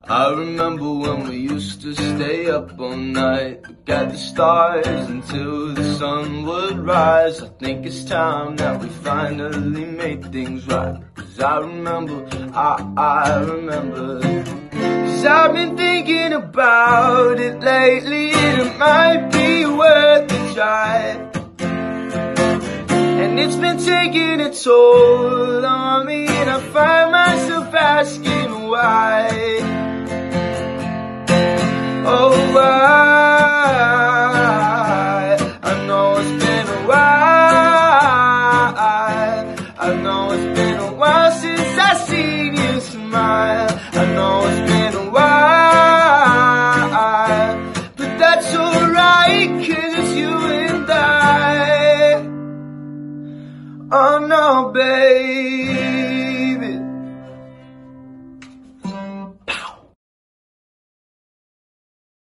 I remember when we used to stay up all night, look at the stars until the sun would rise. I think it's time that we finally made things right. Cause I remember, I remember. Cause I've been thinking about it lately, and it might be worth a try. And it's been taking a toll on me, and I find myself asking why. Oh, why? I know it's been a while. I know it's been a while since I seen you smile. I know it's been a while, but that's alright, 'cause you and I. Oh no, babe.